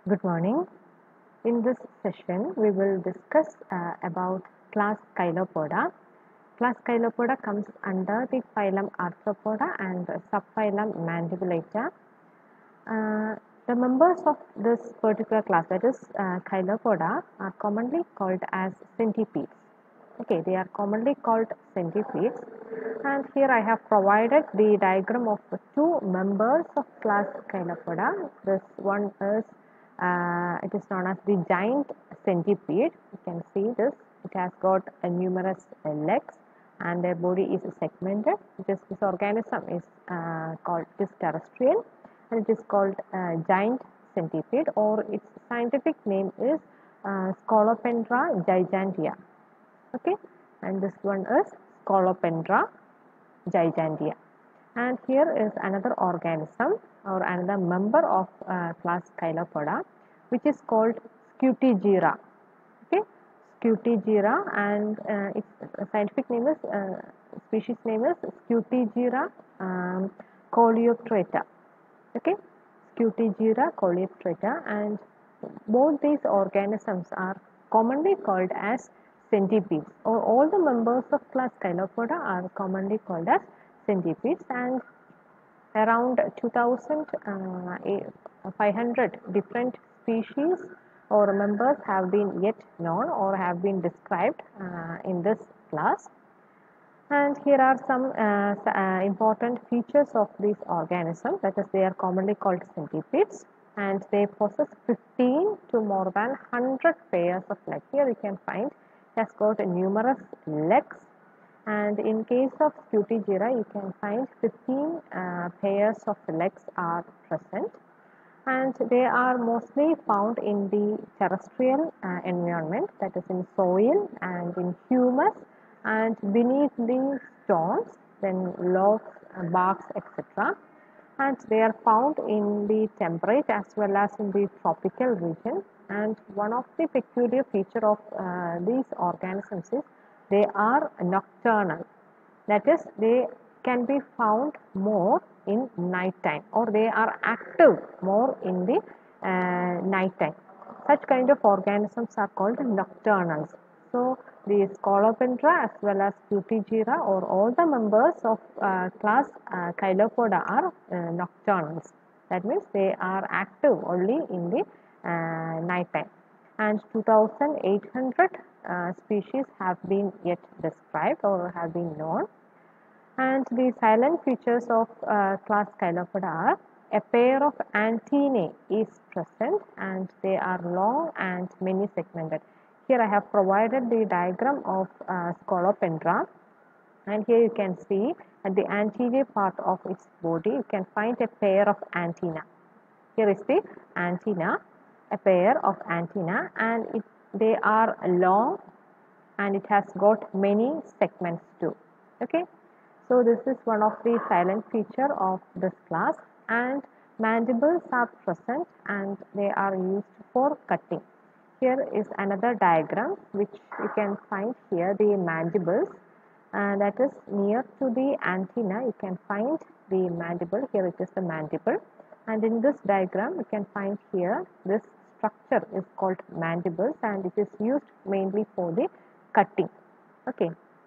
Good morning. In this session, we will discuss about class Chilopoda. Class Chilopoda comes under the phylum Arthropoda and subphylum Mandibulata. The members of this particular class, that is Chilopoda, are commonly called as centipedes. Okay, they are commonly called centipedes. And here I have provided the diagram of the two members of class Chilopoda. This one is, it is known as the giant centipede. You can see this. It has got numerous legs and their body is segmented. This organism is called, it is terrestrial and it is called giant centipede, or its scientific name is Scolopendra gigantea. Okay, and this one is Scolopendra gigantea. And here is another organism or another member of class Chilopoda, which is called Scutigera. Okay, Scutigera, and its scientific name is species name is Scutigera coleoptrata. Okay, Scutigera coleoptrata, and both these organisms are commonly called as centipedes, or all the members of class Chilopoda are commonly called as centipedes, and around 2,500 different species or members have been yet known or have been described in this class. And here are some important features of these organisms, that is, they are commonly called centipedes, and they possess 15 to more than 100 pairs of legs. Here you can find it has got numerous legs, and in case of Scutigera, you can find 15 pairs of legs are present, and they are mostly found in the terrestrial environment, that is in soil and in humus and beneath the stones, then logs, barks, etc. And they are found in the temperate as well as in the tropical region. And one of the peculiar feature of these organisms is they are nocturnal. That is, they can be found more in night time, or they are active more in the night time. Such kind of organisms are called nocturnals. So the Scolopendra as well as Scutigera, or all the members of class Chilopoda are nocturnals. That means they are active only in the night time. And 2,800 species have been yet described or have been known. And the silent features of class Chilopoda are a pair of antennae is present, and they are long and many segmented. Here I have provided the diagram of Scolopendra, and here you can see at the anterior part of its body you can find a pair of antennae. Here is the antenna, a pair of antennae, and they are long and it has got many segments too. Okay. So this is one of the silent feature of this class, and mandibles are present and they are used for cutting. Here is another diagram which you can find here, the mandibles, that is near to the antenna. You can find the mandible. Here it is the mandible, and in this diagram you can find here this structure is called mandibles, and it is used mainly for the cutting. Okay.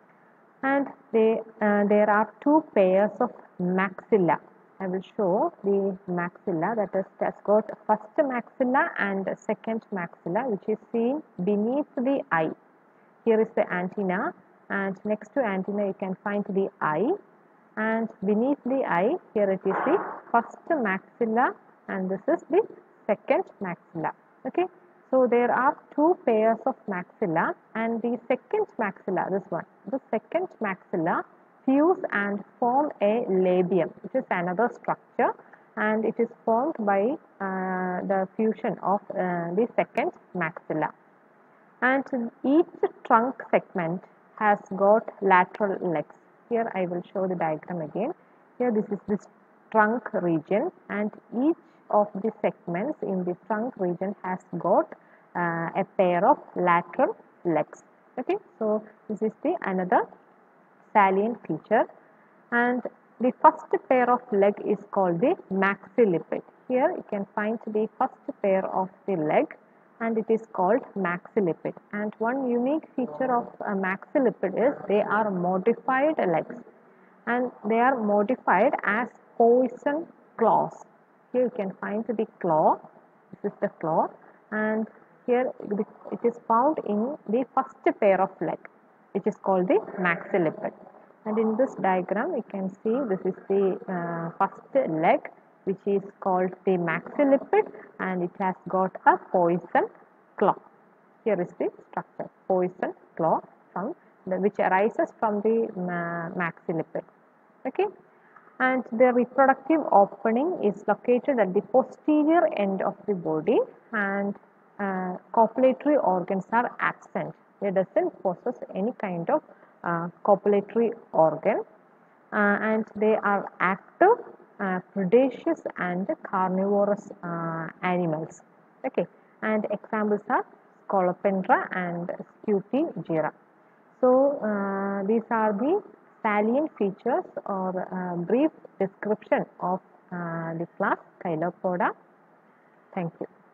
And there are two pairs of maxilla. I will show the maxilla, that is, it has got first maxilla and second maxilla, which is seen beneath the eye. Here is the antenna, and next to antenna you can find the eye, and beneath the eye here it is the first maxilla and this is the second maxilla. Okay. So there are two pairs of maxilla, and the second maxilla, this one, the second maxilla fuse and form a labium, which is another structure, and it is formed by the fusion of the second maxilla. And each trunk segment has got lateral legs. Here I will show the diagram again. Here this is this trunk region, and each of the segments in the trunk region has got a pair of lateral legs. Okay, so this is the another salient feature, and the first pair of leg is called the maxilliped. Here you can find the first pair of the leg, and it is called maxilliped. And one unique feature of a maxilliped is they are modified legs, and they are modified as poison claws. Here you can find the claw. This is the claw, and here it is found in the first pair of leg, which is called the maxilliped. And in this diagram, you can see this is the first leg, which is called the maxilliped, and it has got a poison claw. Here is the structure, poison claw, which arises from the maxilliped. Okay, and the reproductive opening is located at the posterior end of the body, and copulatory organs are absent. It doesn't possess any kind of copulatory organ, and they are active, predaceous and carnivorous animals. Okay, and examples are Scolopendra and Scutigera. So these are the salient features or brief description of the class Chilopoda. Thank you.